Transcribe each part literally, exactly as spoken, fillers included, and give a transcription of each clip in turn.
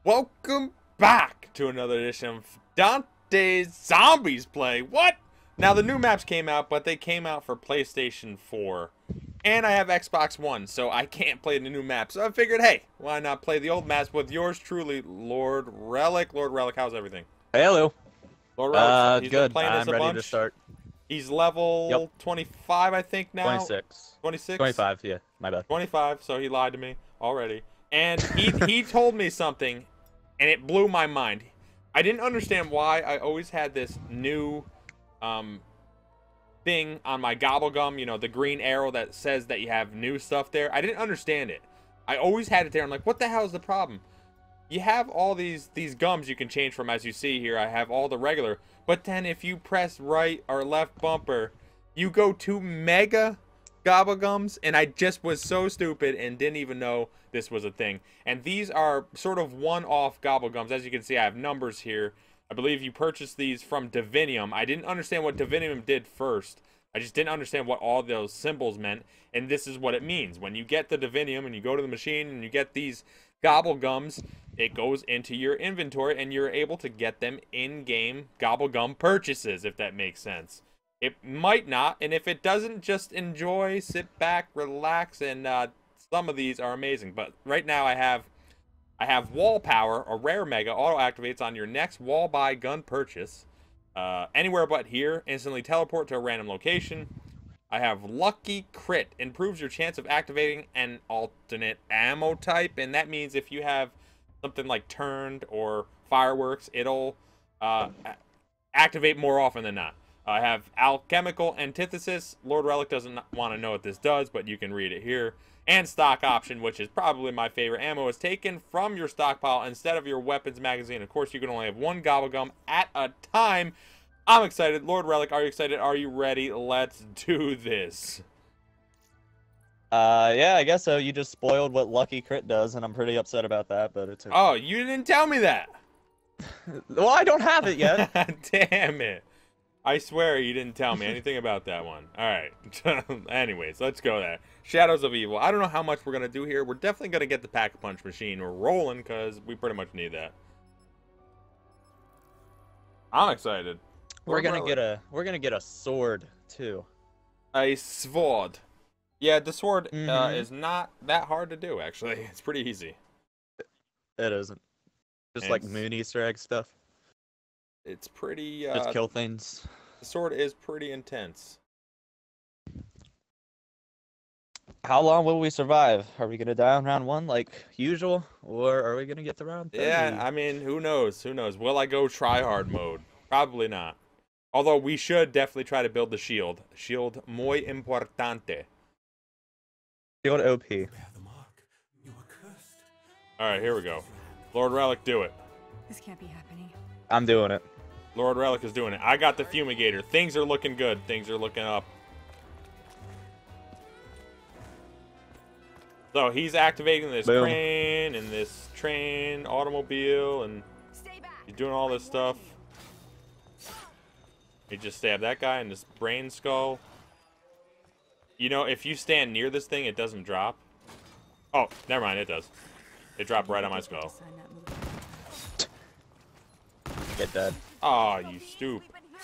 Welcome back to another edition of Dante's Zombies Play. What? Now, the new maps came out, but they came out for PlayStation four. And I have Xbox One, so I can't play the new maps. So I figured, hey, why not play the old maps with yours truly, Lord Relyk. Lord Relyk, how's everything? Hello. Lord Relyk, Uh, he's good. been playing I'm this a ready bunch. to start. He's level Yep. twenty-five, I think, now. twenty-six. twenty-six? twenty-five, yeah. My bad. twenty-five, so he lied to me already. And he he told me something, and it blew my mind. I didn't understand why I always had this new um, thing on my gobble gum, you know, the green arrow that says that you have new stuff there. I didn't understand it. I always had it there. I'm like, what the hell is the problem? You have all these these gums you can change from, as you see here. I have all the regular, but then if you press right or left bumper, you go to mega gobble gums, and I just was so stupid and didn't even know this was a thing. And these are sort of one-off gobble gums. As you can see, I have numbers here. I believe you purchased these from Divinium. I didn't understand what Divinium did first. I just didn't understand what all those symbols meant, and this is what it means. When you get the Divinium and you go to the machine and you get these gobble gums, it goes into your inventory and you're able to get them in-game gobble gum purchases, if that makes sense. It might not, and if it doesn't, just enjoy, sit back, relax, and uh, some of these are amazing. But right now I have I have Wall Power, a rare mega, auto-activates on your next wall buy gun purchase. Uh, anywhere but here, instantly teleport to a random location. I have Lucky Crit, improves your chance of activating an alternate ammo type, and that means if you have something like turned or fireworks, it'll uh, activate more often than not. I have Alchemical Antithesis. Lord Relyk doesn't want to know what this does, but you can read it here. And Stock Option, which is probably my favorite. Ammo is taken from your stockpile instead of your weapons magazine. Of course, you can only have one gobble gum at a time. I'm excited. Lord Relyk, are you excited? Are you ready? Let's do this. Uh, yeah, I guess so. You just spoiled what Lucky Crit does, and I'm pretty upset about that, but it's okay. Oh, you didn't tell me that. Well, I don't have it yet. Damn it. I swear you didn't tell me anything about that one. Alright. Anyways, let's go there. Shadows of Evil. I don't know how much we're going to do here. We're definitely going to get the Pack-a-Punch machine. We're rolling because we pretty much need that. I'm excited. We're gonna get a we're gonna get a sword too. A sword. Yeah, the sword Mm-hmm. uh, is not that hard to do, actually. It's pretty easy. It isn't. Just And like it's- moon Easter egg stuff. It's pretty... Uh, Just kill things. The sword is pretty intense. How long will we survive? Are we gonna die on round one like usual, or are we gonna get to round thirty? Yeah, I mean, who knows? Who knows? Will I go try-hard mode? Probably not. Although we should definitely try to build the shield. Shield muy importante. Shield O P. Alright, here we go. Lord Relyk, do it. This can't be happening. I'm doing it. Lord Relyk is doing it. I got the fumigator. Things are looking good. Things are looking up. So he's activating this Boom. crane and this train, automobile, and Stay back. he's doing all this stuff. He just stabbed that guy in this brain skull. You know, if you stand near this thing, it doesn't drop. Oh, never mind, it does. It dropped right on my skull. Get dead. Oh, you stoop.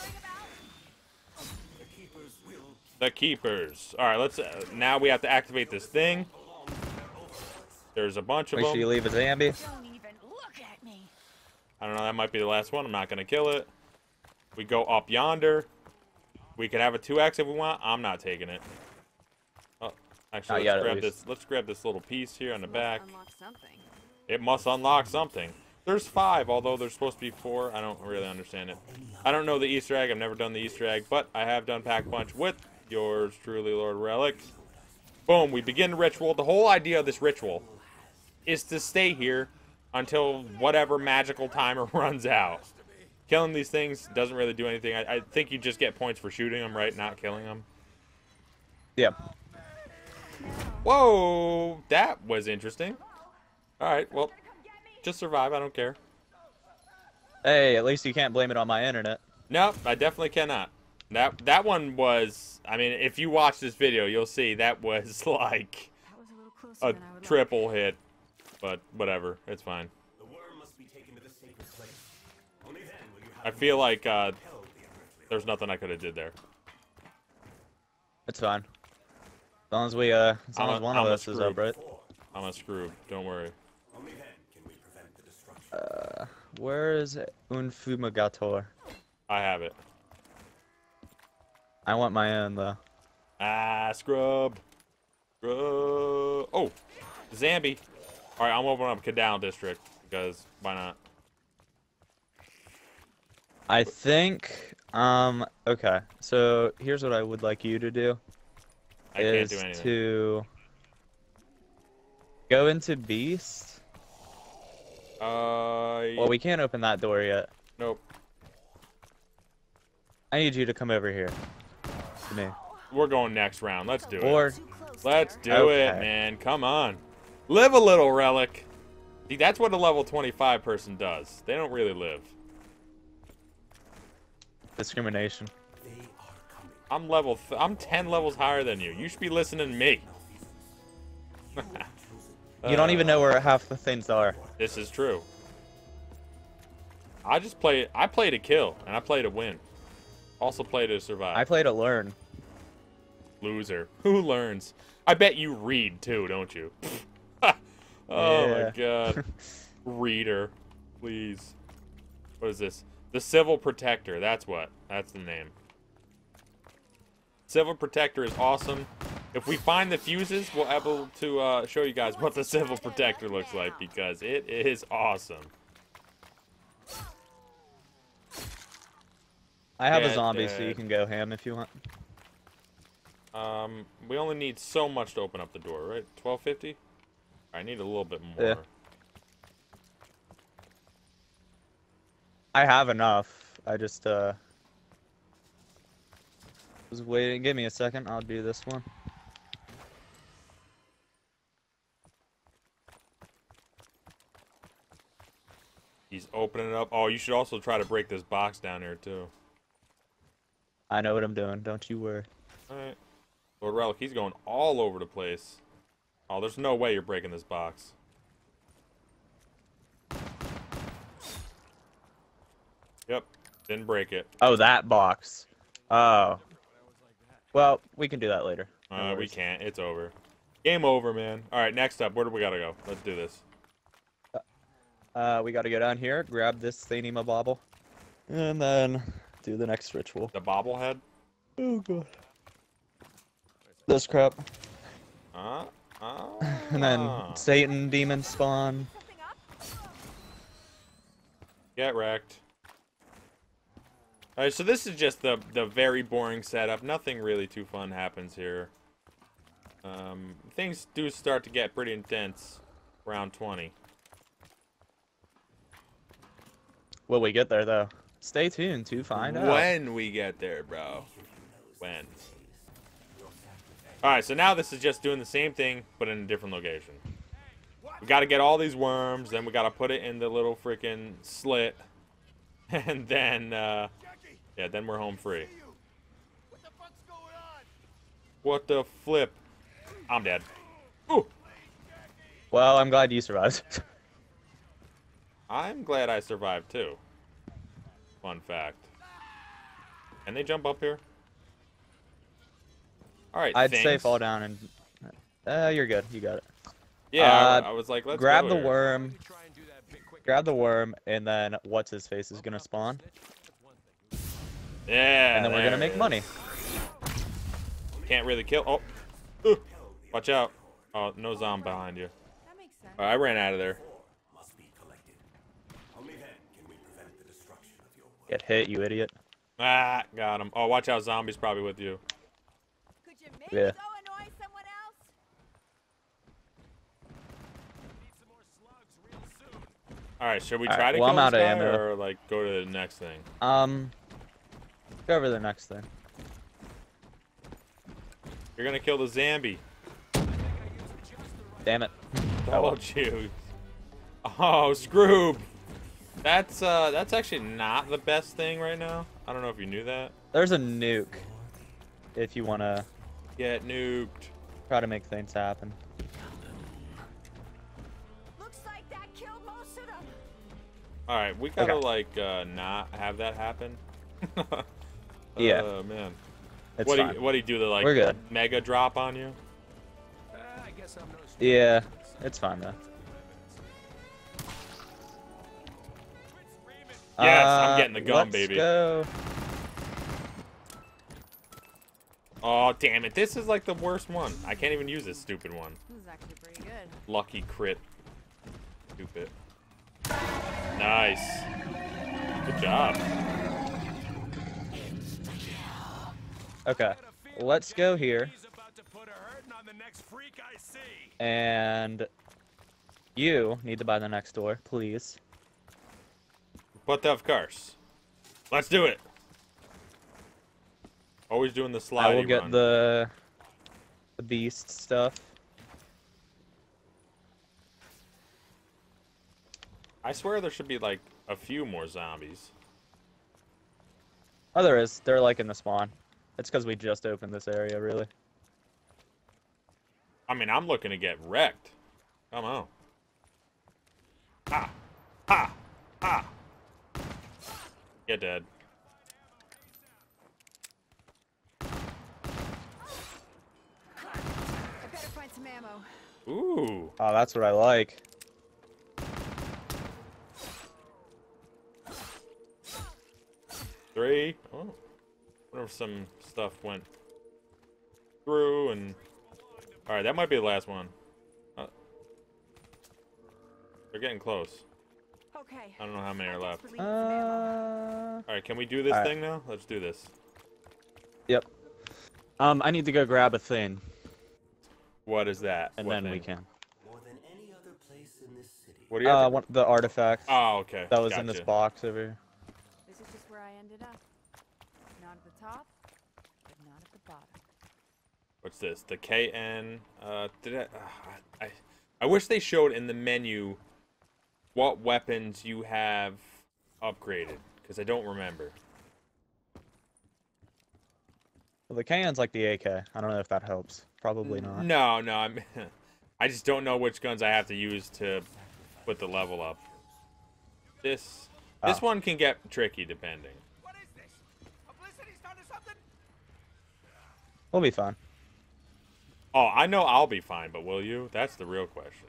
The keepers. All right, let's. Uh, now we have to activate this thing. There's a bunch of Make sure them. you leave a zombie. Don't even look at me. I don't know. That might be the last one. I'm not gonna kill it. We go up yonder. We could have a two X if we want. I'm not taking it. Oh, actually, Not yet, let's at grab least. this. Let's grab this little piece here on the back. Unlock something. It must unlock something. There's five, although there's supposed to be four. I don't really understand it. I don't know the Easter egg. I've never done the Easter egg, but I have done Pack-a-Punch with yours truly, Lord Relyk. Boom, we begin the ritual. The whole idea of this ritual is to stay here until whatever magical timer runs out. Killing these things doesn't really do anything. I, I think you just get points for shooting them, right? Not killing them. Yeah. Whoa, that was interesting. All right, well, just survive. I don't care. Hey, at least you can't blame it on my internet. Nope, I definitely cannot. That that one was, I mean, if you watch this video, you'll see that was like That was a little closer a than I would triple hit. But whatever, it's fine. The worm must be I feel like uh, there's nothing I could have did there. It's fine. As long as we, uh, as long I'm as a- one I'm of a us is up, scroob. right? I'm a screw. Don't worry. Uh, where is Unfumagator? I have it. I want my own though. Ah, scrub. Scrub. Oh, Zambi. All right, I'm opening up Cadal District because why not? I think, um, okay. So here's what I would like you to do. I is can't do anything. to go into Beast. Uh, Well, we can't open that door yet. nope. I need you to come over here to me. We're going next round. Let's do Or it. Let's do Okay. it, man. Come on. Live a little, Relyk. See, that's what a level twenty-five person does. They don't really live. discrimination. I'm level. Th I'm ten levels higher than you. You should be listening to me. You don't even know where half the things are. This is true. I just play. I play to kill, and I play to win. Also play to survive. I play to learn. Loser. Who learns? I bet you read too, don't you? Oh Yeah. my god. Reader. Please. What is this? The Civil Protector. That's what. That's the name. Civil Protector is awesome. If we find the fuses, we'll be able to uh, show you guys what the Civil Protector looks like because it is awesome. I have a Dead, zombie, so you dead. can go ham if you want. Um, we only need so much to open up the door, right? twelve fifty? I need a little bit more. Yeah. I have enough. I just, uh... was waiting. Give me a second. I'll do this one. He's opening it up. Oh, you should also try to break this box down here, too. I know what I'm doing. Don't you worry. Alright. Lord Relyk, he's going all over the place. Oh, there's no way you're breaking this box. Yep. Didn't break it. Oh, that box. Oh. Well, we can do that later. No Uh, we worries. can't. It's over. Game over, man. Alright, next up. Where do we gotta go? Let's do this. Uh, we gotta go down here, grab this thingy-mabobble, and then do the next ritual. The bobblehead? Oh, God. This crap. Uh, uh, And then Satan demon spawn. Get wrecked. Alright, so this is just the, the very boring setup. Nothing really too fun happens here. Um, things do start to get pretty intense around twenty. Will we get there, though? Stay tuned to find out. When we get there, bro. When. Alright, so now this is just doing the same thing, but in a different location. We gotta get all these worms, then we gotta put it in the little freaking slit. And then, uh... yeah, then we're home free. What the flip? I'm dead. Ooh! Well, I'm glad you survived. I'm glad I survived, too. Fun fact. Can they jump up here? Alright, I'd things. say fall down and... Uh, you're good. You got it. Yeah, I, Uh, I was like, let's grab go the here. worm. Grab the worm, and then what's-his-face is gonna spawn. Yeah, And then we're there gonna it make is. money. Can't really kill. Oh, Ooh. Watch out! Oh, no zombie behind you. That makes sense. All right, I ran out of there. Get hit, you idiot. Ah, got him. Oh, watch out! Zombies probably with you. Could you maybe Yeah. go annoy someone else? All right, should we All try right, to well, kill I'm this outta guy ammo. or like go to the next thing? Um, go over the next thing. You're gonna kill the zombie. Damn it. Oh, you. Oh, Scroob. That's uh, that's actually not the best thing right now. I don't know if you knew that. There's a nuke. If you wanna Get nuked. try to make things happen. Looks like that killed most of them. All right, we gotta Okay. like uh, not have that happen. Yeah. Oh man. It's What do fine. you, what do you do? The like We're good. mega drop on you? Yeah, it's fine though. Yes, I'm Uh, getting the gun, let's baby. Go. Oh damn it! This is like the worst one. I can't even use this stupid one. This is actually pretty good. Lucky crit. Stupid. Nice. Good job. Okay, let's go here. And you need to buy the next door, please. But of course. Let's do it. Always doing the slidey I will get run. the the beast stuff. I swear there should be like a few more zombies. Oh, there is. They're like in the spawn. It's because we just opened this area, really. I mean, I'm looking to get wrecked. Come on. Ha! Ha! Ha! Get dead. I better find some ammo. Ooh. Oh, that's what I like. Three. Oh. Wonder if some stuff went through and... Alright, that might be the last one. Uh, they're getting close. Okay. I don't know how many are left. Uh, Alright, can we do this All right. thing now? Let's do this. Yep. Um, I need to go grab a thing, What is that? and What then we thing? can. More than any other place in this city. What do you have Uh, to... one, the artifact Oh, okay. that was in this Gotcha. box over here. This is just where I ended up. Not at the top, but not at the bottom. What's this? The K N. Uh, did I, uh, I? I wish they showed in the menu what weapons you have upgraded, because I don't remember. Well, the K N's like the A K. I don't know if that helps. Probably not. No, no. I'm. I just don't know which guns I have to use to put the level up. This. This Oh. one can get tricky depending. What is this? Publicity's done to something? We'll be fine. Oh, I know I'll be fine, but will you? That's the real question.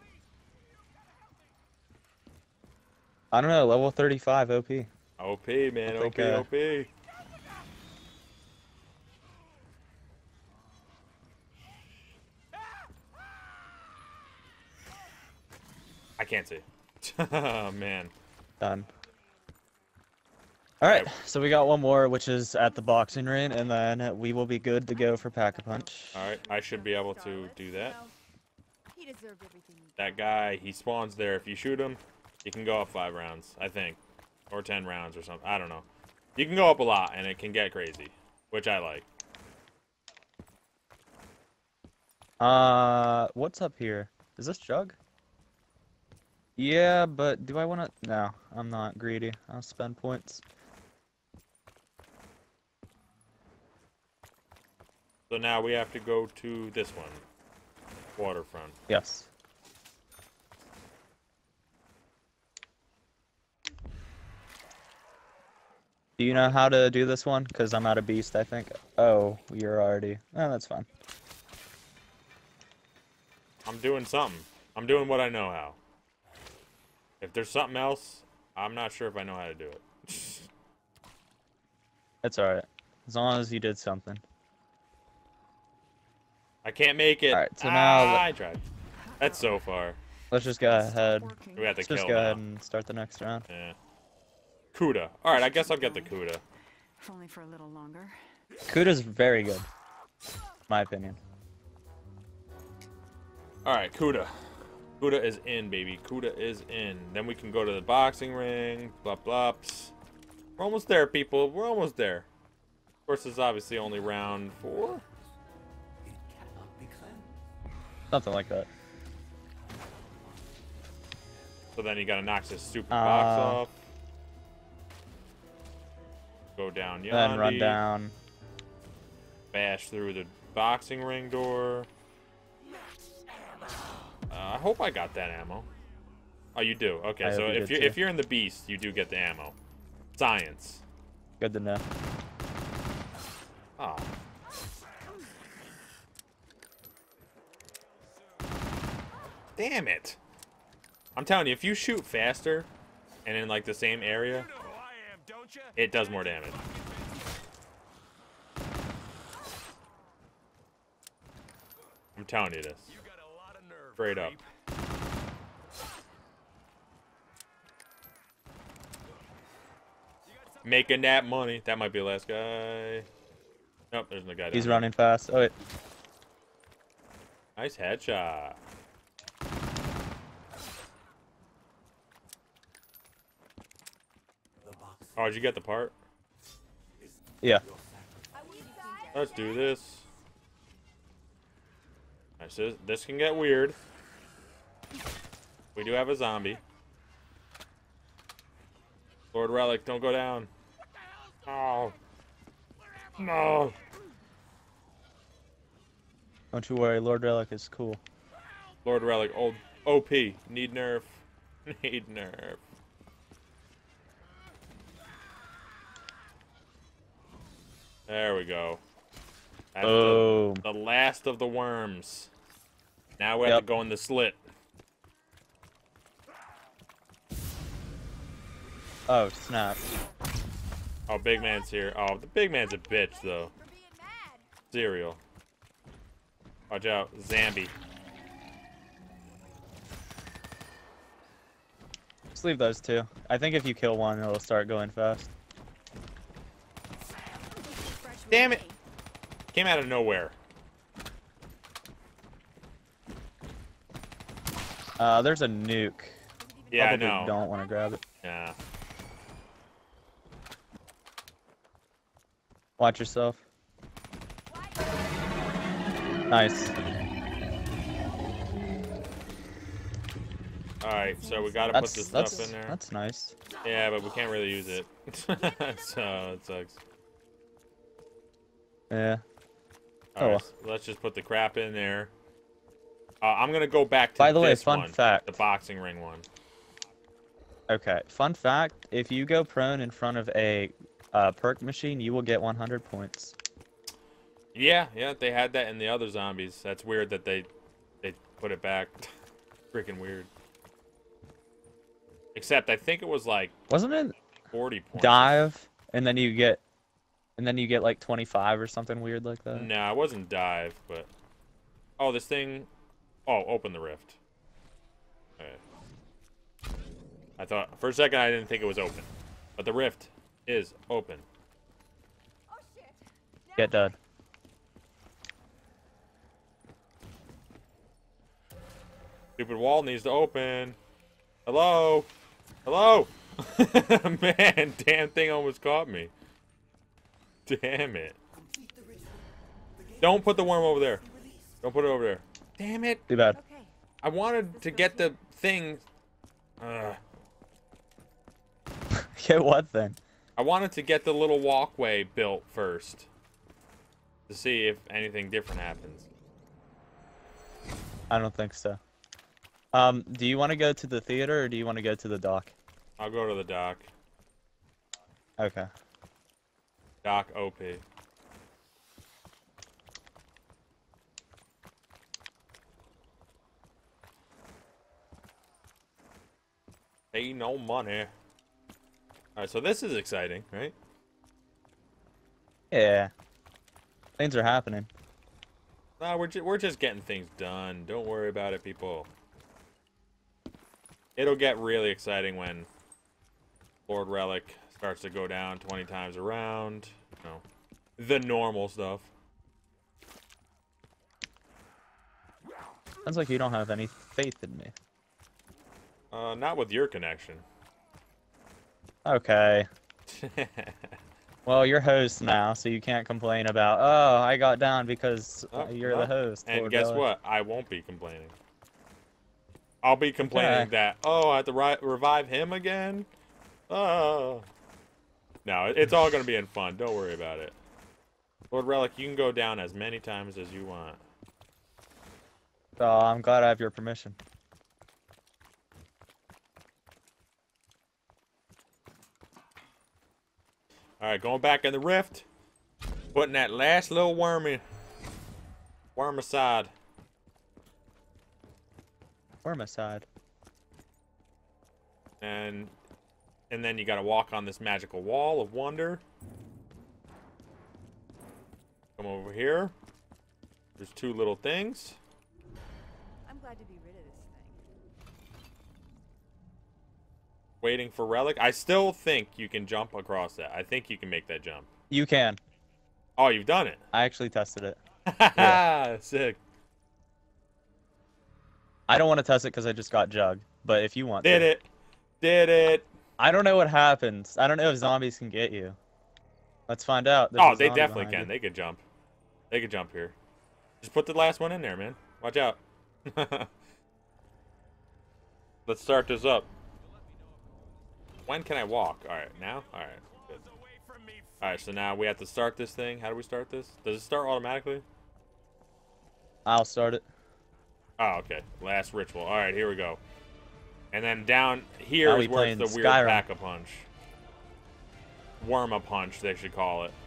I don't know. Level thirty-five O P. O P, man. I O think, P, uh, O P. I can't see. Oh, man. Done. All right, Okay. so we got one more, which is at the boxing ring, and then we will be good to go for Pack-a-Punch. All right, I should be able to do that. No, he deserved everything he That guy, he spawns there. If you shoot him, you can go up five rounds, I think. Or ten rounds or something. I don't know. You can go up a lot, and it can get crazy, which I like. Uh, what's up here? Is this Jug? Yeah, but do I want to? No, I'm not greedy. I'll spend points. So now we have to go to this one. Waterfront. Yes. Do you know how to do this one? Because I'm out of beast, I think. Oh, you're already... Oh, that's fine. I'm doing something. I'm doing what I know how. If there's something else, I'm not sure if I know how to do it. It's alright. As long as you did something. I can't make it. Alright, so ah, now... I tried. That's so far. Let's just go ahead. We have to Let's kill just go now. ahead and start the next round. Yeah. Kuda. Alright, I guess I'll get the Kuda. If only for a little longer. Kuda's very good. My opinion. Alright, Kuda. Kuda is in, baby. Kuda is in. Then we can go to the boxing ring. Blop blops. We're almost there, people. We're almost there. Of course, it's obviously only round four. It cannot be cleansed. Something like that. So then you gotta knock this stupid Uh, box off. Go down yonder. Then run down. Bash through the boxing ring door. Uh, I hope I got that ammo. Oh, you do. Okay, I so hope you if did you're too. if you're in the beast, you do get the ammo. Science. Good to know. Oh. Damn it. I'm telling you, if you shoot faster and in like the same area, You know who I am, don't you? it does more damage. I'm telling you this. You got a lot of nerve. Straight up. creep. Making that money. That might be the last guy. Nope, there's no guy down He's there. running fast. Oh wait. Nice headshot. The box Oh, did you get the part? Yeah. Let's do this. Alright, so this can get weird. We do have a zombie. Lord Relyk, don't go down. Oh. No. Don't you worry, Lord Relyk is cool. Lord Relyk, old O P. Need nerf. Need nerf. There we go. That's Boom. the, the last of the worms. Now we have Yep. to go in the slit. Oh snap. Oh, big man's here. Oh, the big man's a bitch, though. For being mad. Cereal. Watch out. Zambi. Just leave those two. I think if you kill one, it'll start going fast. Fresh Damn with it. me. Came out of nowhere. Uh, there's a nuke. Yeah, I Probably know. don't want to grab it. Yeah. Watch yourself. Nice. Alright, so we gotta put That's this that's stuff in there. that's nice. Yeah, but we can't really use it. So, it sucks. Yeah. Alright, Oh. so let's just put the crap in there. Uh, I'm gonna go back to By the way, this fun one. fact. The boxing ring one. Okay. Fun fact: if you go prone in front of a uh, perk machine, you will get one hundred points. Yeah, yeah, they had that in the other zombies. That's weird that they they put it back. Freaking weird. Except I think it was like Wasn't it forty points. dive, and then you get, and then you get like twenty-five or something weird like that? No, it wasn't dive, but oh, this thing. Oh, open the rift. Okay. I thought for a second I didn't think it was open, but the rift is open. Oh shit. Get dead. Stupid wall needs to open. Hello? Hello? Man, damn thing almost caught me. Damn it. Don't put the worm over there. Don't put it over there. Damn it. Too bad. Okay. I wanted to get the thing. Uh, Get what then? I wanted to get the little walkway built first. To see if anything different happens. I don't think so. Um, do you want to go to the theater or do you want to go to the dock? I'll go to the dock. Okay. Dock O P. Ain't no money. Alright, so this is exciting, right? Yeah. Things are happening. Nah, we're, ju we're just getting things done. Don't worry about it, people. It'll get really exciting when Lord Relyk starts to go down twenty times around. You know, the normal stuff. Sounds like you don't have any faith in me. Uh, not with your connection. Okay. Well, you're host now, so you can't complain about, oh, I got down because Oh, you're no. the host. And Lord guess Relyk. what? I won't be complaining. I'll be complaining Okay. that, oh, I have to ri revive him again? Oh. No, it- it's all going to be in fun. Don't worry about it. Lord Relyk, you can go down as many times as you want. Oh, I'm glad I have your permission. Alright, going back in the rift. Putting that last little wormy worm aside. Worm aside. And and then you gotta walk on this magical wall of wonder. Come over here. There's two little things. I'm glad to be rid of this thing. Waiting for Relyk. I still think you can jump across that. I think you can make that jump. You can. Oh, you've done it. I actually tested it. Haha, sick. I don't want to test it because I just got jugged. But if you want Did to. it. Did it. I don't know what happens. I don't know if zombies can get you. Let's find out. There's Oh, a they zombie definitely behind can. you. They could jump. They could jump here. Just put the last one in there, man. Watch out. Let's start this up. When can I walk? Alright, now? Alright, good. Alright, so now we have to start this thing. How do we start this? Does it start automatically? I'll start it. Oh, okay. Last ritual. Alright, here we go. And then down here Now is we where it's the playing weird Skyrim. pack-a-punch. Worm-a-punch, they should call it.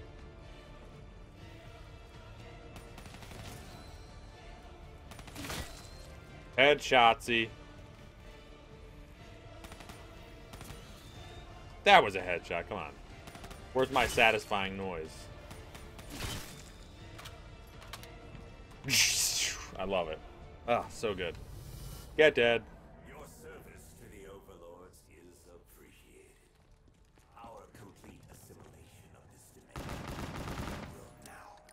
Headshotsy. That was a headshot, come on. Where's my satisfying noise? I love it. Ah, so good. Get dead. Your service to the overlords is appreciated. Our complete assimilation of this dimension will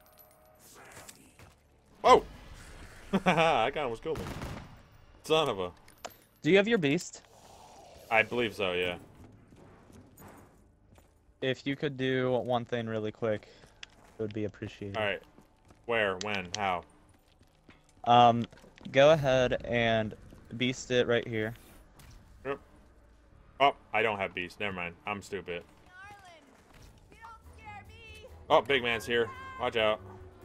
now proceed. Oh! That guy almost killed me. Son of a... Do you have your beast? I believe so, yeah. If you could do one thing really quick, it would be appreciated. Alright. Where? When? How? Um, go ahead and beast it right here. Yep. Oh, I don't have beast. Never mind. I'm stupid. Darling, you don't scare me. Oh, big man's here. Watch out.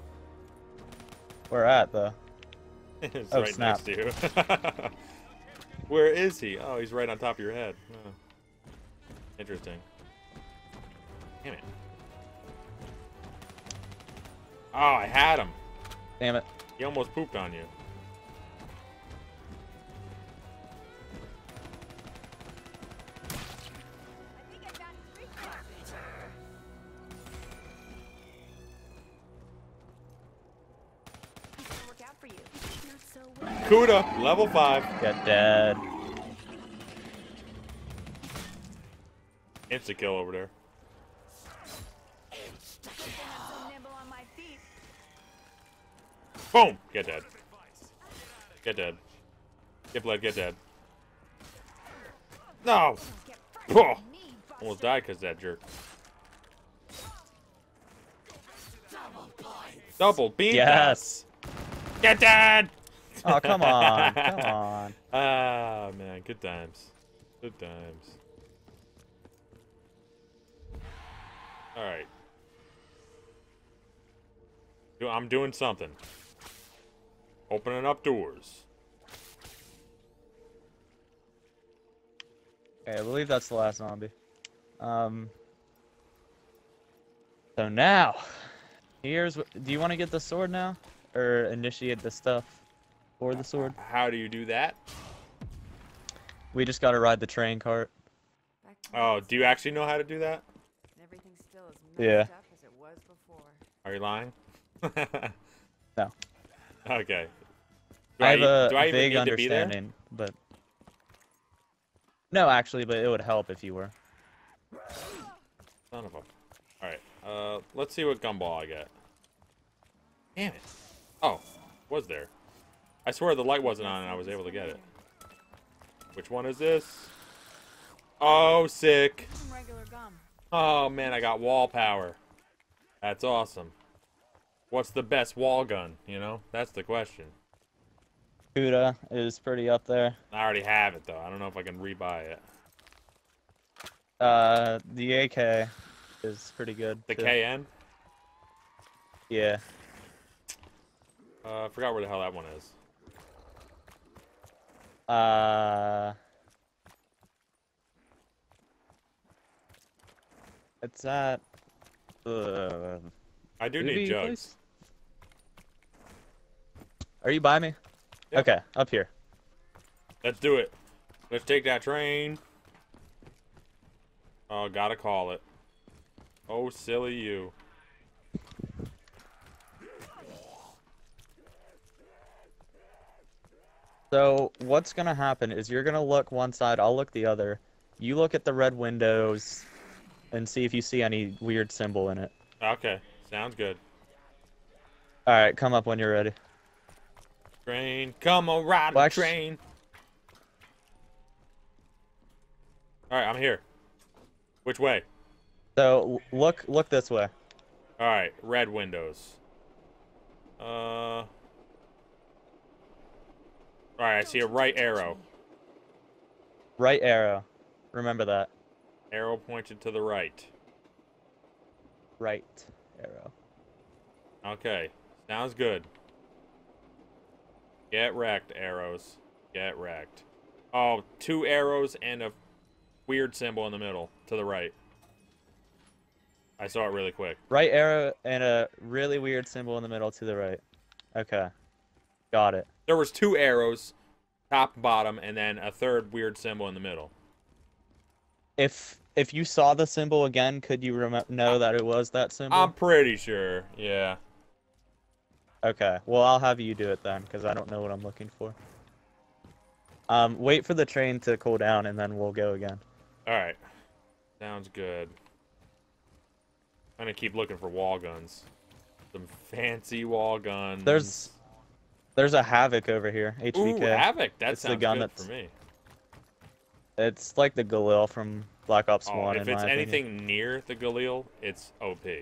Where at, though? It's Oh, right snap. next to you. Where is he? Oh, he's right on top of your head. Oh. Interesting. Damn it. Oh, I had him. Damn it. He almost pooped on you. I think I got three classes. It's gonna work out for you. Not so well. Kuda, level five. Get dead. Insta kill over there. I'm so nimble on my feet. Boom! Get dead. Get dead. Get blood, get dead. No! Get Oh, fresh from me, almost Buster. died because of that jerk. Double beam. Yes. Get dead! Oh, come on. Come on. Ah, man. Good times. Good times. Alright. I'm doing something. Opening up doors. Okay, I believe that's the last zombie. Um. So now, here's what. Do you want to get the sword now, or initiate the stuff for the sword? How do you do that? We just gotta ride the train cart. Back to Oh, basics. do you actually know how to do that? Everything's still as Yeah. messed up as it was before. Are you lying? No. Okay. Do I have e- a do I even vague need to be there? understanding, but no, actually, but it would help if you were. Son of a. Alright. Uh, let's see what gumball I get. Damn it. Oh, was there? I swear the light wasn't on and I was able to get it. Which one is this? Oh, sick. Some regular gum. Oh, man, I got wall power. That's awesome. What's the best wall gun, you know? That's the question. Kuda is pretty up there. I already have it, though. I don't know if I can rebuy it. Uh, the A K is pretty good. The too. K N? Yeah. Uh, I forgot where the hell that one is. Uh, It's at. Uh, I do Movie need jugs. place? Are you by me? Yeah. Okay, up here. Let's do it. Let's take that train. Oh, gotta call it. Oh, silly you. So what's gonna happen is you're gonna look one side, I'll look the other. You look at the red windows and see if you see any weird symbol in it. Okay, sounds good. Alright, come up when you're ready. Train, come on, ride the Well, actu- train. Alright, I'm here. Which way? So l- look look this way. Alright, red windows. Uh. Alright, I see a right arrow. Right arrow. Remember that. Arrow pointed to the right. Right arrow. Okay, sounds good. Get wrecked, arrows. Get wrecked. Oh, two arrows and a weird symbol in the middle to the right. I saw it really quick. Right arrow and a really weird symbol in the middle to the right. Okay. Got it. There was two arrows, top and bottom, and then a third weird symbol in the middle. If if you saw the symbol again, could you rem know that it was that symbol? I'm pretty sure, yeah. Okay, well, I'll have you do it then, because I don't know what I'm looking for. Um, wait for the train to cool down, and then we'll go again. Alright. Sounds good. I'm gonna keep looking for wall guns. Some fancy wall guns. There's there's a Havoc over here, H V K. Ooh, Havoc! That It's the sounds gun good that's- for me. It's like the Galil from Black Ops Oh, one, if in it's my anything opinion. near the Galil, it's O P.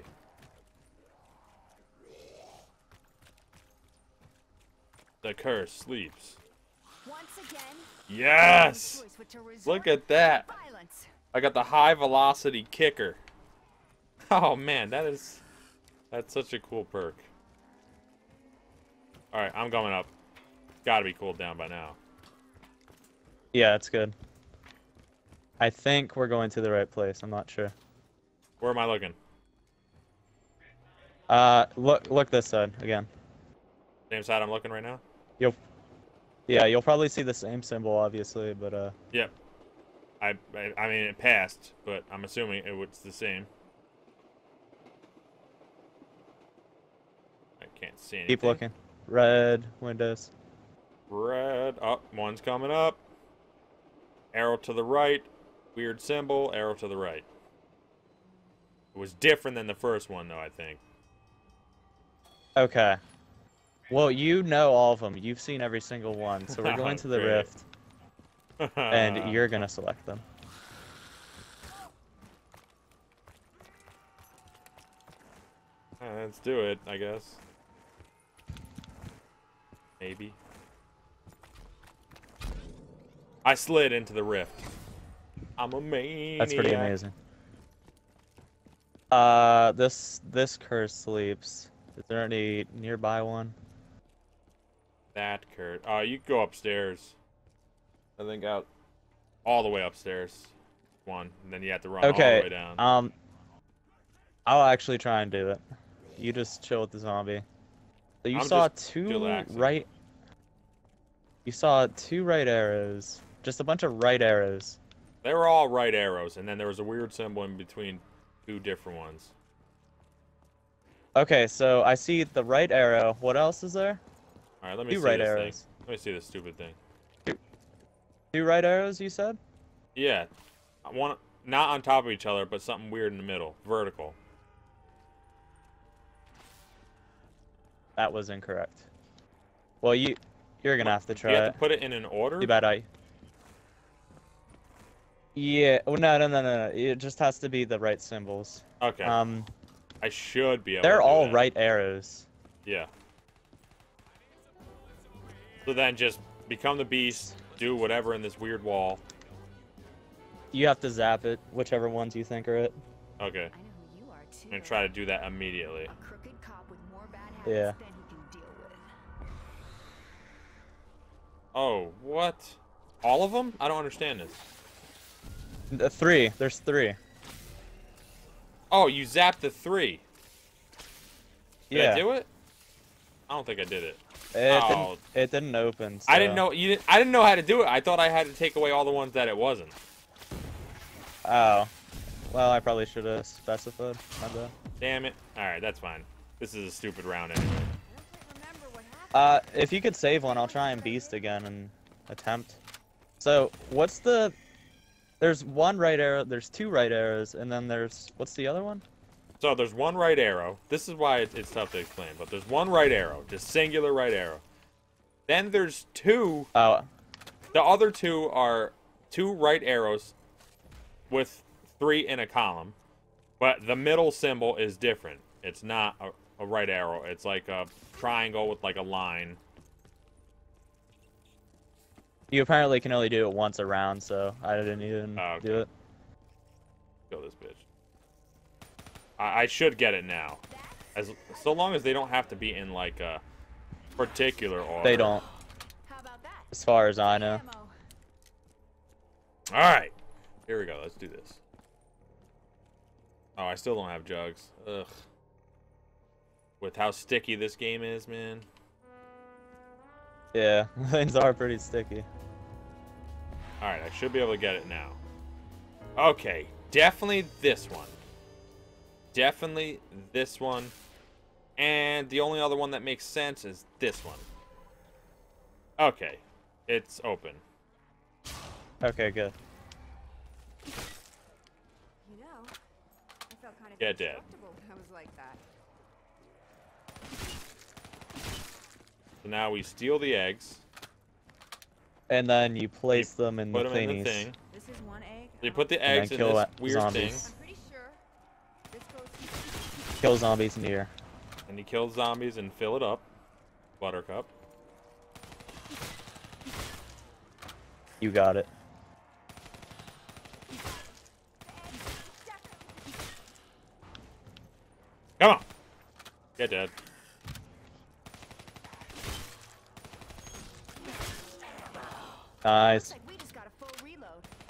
The curse sleeps. Once again, Yes! choice but to resort Look at that. to violence. I got the high velocity kicker. Oh man, that is that's such a cool perk. Alright, I'm going up. Gotta be cooled down by now. Yeah, it's good. I think we're going to the right place. I'm not sure. Where am I looking? Uh, look look this side again. Same side I'm looking right now? You'll, yeah, you'll probably see the same symbol, obviously, but uh. Yep. I, I, I mean, it passed, but I'm assuming it was the same. I can't see anything. Keep looking. Red windows. Red. Oh, one's coming up. Arrow to the right. Weird symbol. Arrow to the right. It was different than the first one, though, I think. Okay. Well, you know all of them. You've seen every single one, so we're going to the Great. Rift, and you're gonna select them. Uh, let's do it, I guess. Maybe. I slid into the rift. I'm a maniac. That's pretty amazing. Uh, this this curse sleeps. Is there any nearby one? That Kurt. Oh, you can go upstairs. I think out all the way upstairs. One, and then you have to run all Okay. the way down. Um, I'll actually try and do it. You just chill with the zombie. So you I'm saw just two chillaxing. right. You saw two right arrows. Just a bunch of right arrows. They were all right arrows, and then there was a weird symbol in between two different ones. Okay, so I see the right arrow. What else is there? All right, let me Two see right this arrows. thing. Let me see this stupid thing. Two right arrows, you said? Yeah, I want not on top of each other, but something weird in the middle, vertical. That was incorrect. Well, you you're gonna have to Do try you have it. to put it in an order? Too bad I. Yeah. Oh, no, no, no, no, no. It just has to be the right symbols. Okay. Um, I should be able. they're to do all that. right arrows. Yeah. So then just become the beast, do whatever in this weird wall. You have to zap it, whichever ones you think are it. Okay. I know who you are too. I'm gonna try to do that immediately. A crooked cop with more bad habits Yeah. than he can deal with. Oh, what? All of them? I don't understand this. The three. There's three. Oh, you zapped the three. Did Yeah. I do it? I don't think I did it. It Oh. didn't. It didn't open. I didn't so- know you. Didn't, I didn't know how to do it. I thought I had to take away all the ones that it wasn't. Oh. Well, I probably should have specified. My bad. Damn it. All right, that's fine. This is a stupid round anyway. I don't remember what happened. Uh, if you could save one, I'll try and beast again and attempt. So, what's the? There's one right arrow. There's two right arrows, and then there's what's the other one? So there's one right arrow. This is why it's, it's tough to explain, but there's one right arrow, just singular right arrow. Then there's two. Oh, The other two are two right arrows with three in a column, but the middle symbol is different. It's not a, a right arrow. It's like a triangle with like a line. you apparently can only do it once a round, so I didn't even Oh, okay. do it. Kill this bitch. I, I should get it now, as so long as they don't have to be in like a particular order. They don't, How about that? as far as I know. Ammo. All right, here we go. Let's do this. Oh, I still don't have jugs. Ugh. With how sticky this game is, man. Yeah, things are pretty sticky. All right, I should be able to get it now. Okay, definitely this one. Definitely this one. And the only other one that makes sense is this one. Okay, it's open. Okay, good. You know, I felt kind of Yeah, Dad. uncomfortable when I was like that. So now we steal the eggs, And then you place them in put the them in thingies. the thing. This is one egg. So you put the And then eggs in kill this that weird zombies. thing, I'm pretty sure this goes. Kill zombies near. and you kill zombies and fill it up. Buttercup. You got it. Come on! Get dead. Nice. Like we just got a full reload.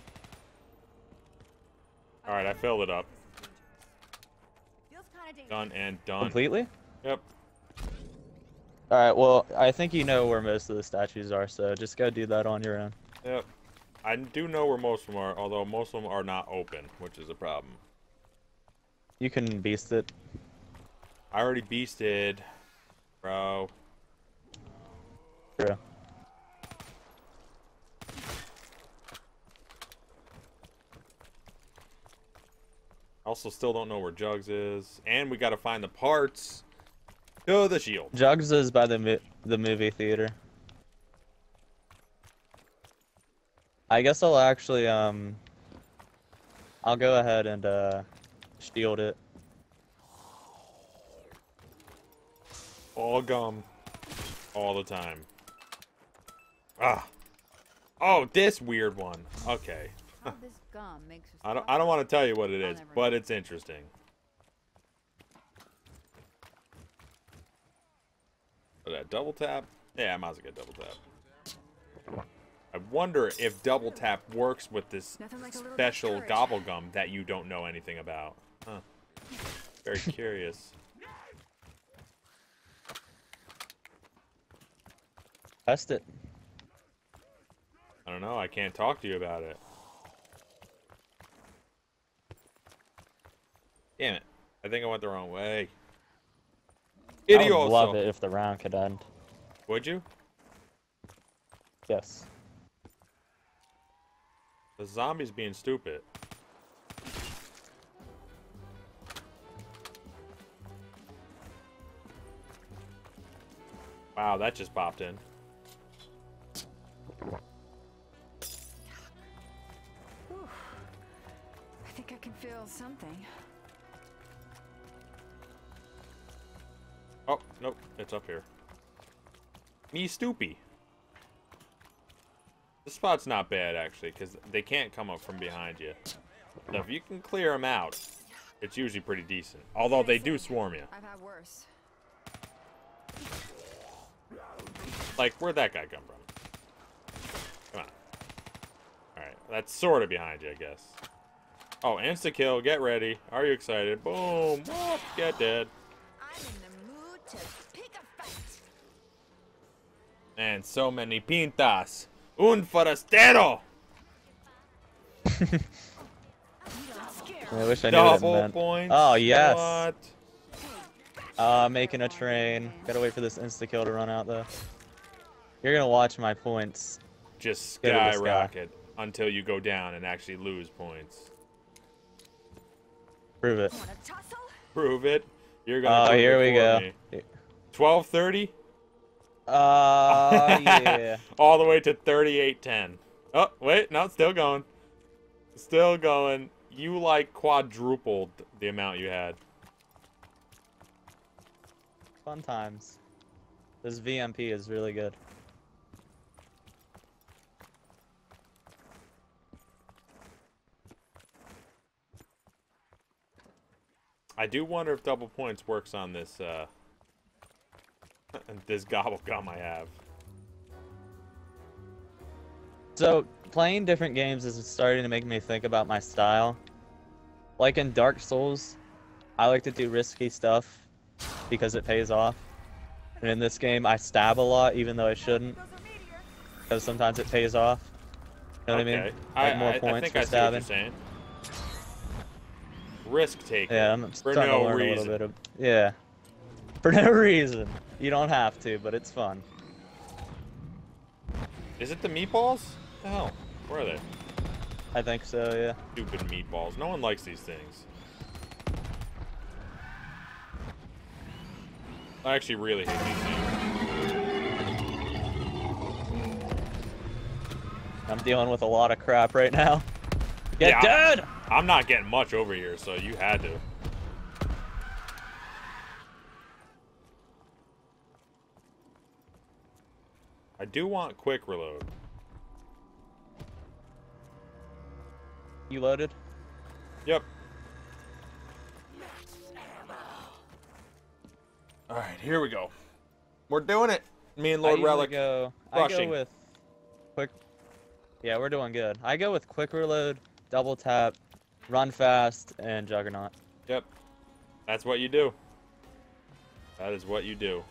Alright, I filled it up. Feels kinda dangerous. Done and done. Completely? Yep. Alright, well, I think you know where most of the statues are, so just go do that on your own. Yep. I do know where most of them are, although most of them are not open, which is a problem. You can beast it. I already beasted, bro. True. Also, still don't know where Jugs is, and we gotta find the parts to the shield. Jugs is by the mo the movie theater. I guess I'll actually, um... I'll go ahead and, uh, shield it. All gum, all the time. Ah. Oh, this weird one. Okay. How this gum makes us I don't. I don't want to tell you what it I'll is, never but know. it's interesting. Oh, that double tap? Yeah, I might as well get double tap. I wonder if double tap works with this Nothing like a little bit of special courage. gobble gum that you don't know anything about. Huh. Very curious. Test it. I don't know. I can't talk to you about it. Damn it. I think I went the wrong way. I would Idioso. love it if the round could end. Would you? Yes. The zombie's being stupid. Wow, that just popped in. Whew. I think I can feel something. Oh, nope, it's up here. Me stoopy. This spot's not bad, actually, because they can't come up from behind you. So if you can clear them out, it's usually pretty decent. Although they do swarm you. I've had worse. Like, where'd that guy come from? Come on. Alright, that's sort of behind you, I guess. Oh, insta kill. Get ready. Are you excited? Boom. Whoop, get dead. I'm in the mood to pick a fight. And so many pintas. Un forastero. You don't scare I wish I knew what it Double meant. points. Oh, yes. What? Uh, making a train. Gotta wait for this insta-kill to run out, though. You're gonna watch my points. Just Go to the sky. skyrocket until you go down and actually lose points. Prove it. wanna tussle? Prove it. You're gonna. Oh, prove here it we for go. me. twelve thirty. Uh, yeah. All the way to thirty-eight ten. Oh, wait. No, it's still going. Still going. You, like, quadrupled the amount you had. Fun times. This V M P is really good. I do wonder if double points works on this, uh... this gobble gum I have. So, playing different games is starting to make me think about my style. Like in Dark Souls, I like to do risky stuff because it pays off. And in this game, I stab a lot even though I shouldn't, because sometimes it pays off. You know what I mean? Okay. Like I, more I, points I think for I see stabbing. what you're saying. Risk taking. Yeah, I'm for starting no to learn reason. a little bit of. Yeah. For no reason. You don't have to, but it's fun. Is it the meatballs? What the hell? Where are they? I think so, yeah. Stupid meatballs. No one likes these things. I actually really hate these things. I'm dealing with a lot of crap right now. Get Yeah, dead! I'm not getting much over here, so you had to. I do want quick reload. You loaded? Yep. Alright, here we go. We're doing it. Me and Lord I usually Relyk. go, I rushing. go with quick. Yeah, we're doing good. I go with quick reload, double tap, run fast, and juggernaut. Yep. That's what you do. That is what you do.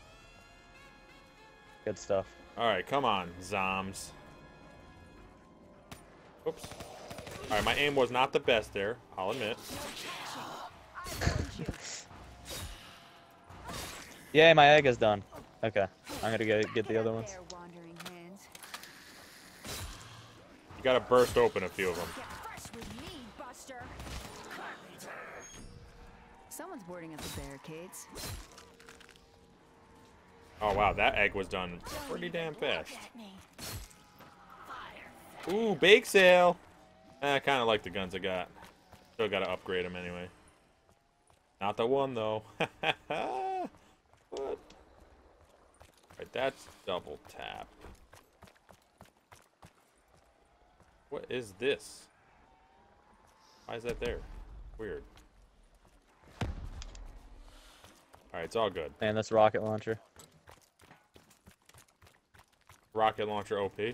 Good stuff. Alright, come on, Zoms. Oops. Alright, my aim was not the best there, I'll admit. Yeah, my egg is done. Okay, I'm gonna go get the other ones. There, wandering hands. You gotta burst open a few of them. Get fresh with me, Buster. Someone's boarding up the barricades. Oh wow, that egg was done pretty damn fast. Ooh, bake sale! Eh, I kinda like the guns I got. Still gotta upgrade them anyway. Not the one though. What? Alright, that's double tap. What is this? Why is that there? Weird. Alright, it's all good. And this rocket launcher. Rocket launcher O P.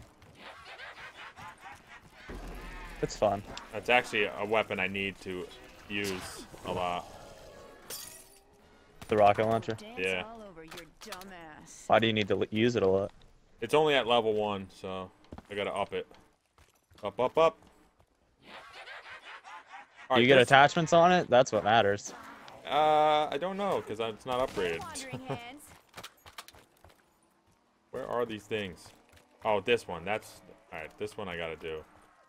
It's fun. That's actually a weapon I need to use a lot. The rocket launcher. Dance Yeah. all over your dumb ass. Why do you need to l- use it a lot? It's only at level one, so I gotta up it. Up, up, up. Do Alright, you get this- attachments on it? That's what matters. Uh, I don't know, because it's not upgraded. Wandering hands. Where are these things? Oh, this one. That's... Alright, this one I gotta do.